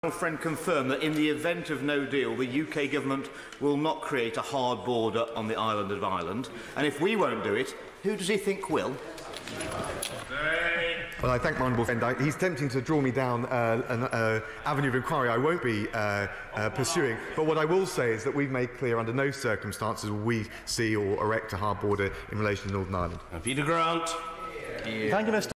friend confirm that in the event of no deal, the UK government will not create a hard border on the island of Ireland? And if we won't do it, who does he think will? Well, I thank my honourable friend. He's attempting to draw me down an avenue of inquiry I won't be pursuing. But what I will say is that we've made clear under no circumstances will we see or erect a hard border in relation to Northern Ireland. Peter Grant. Thank you, Mr.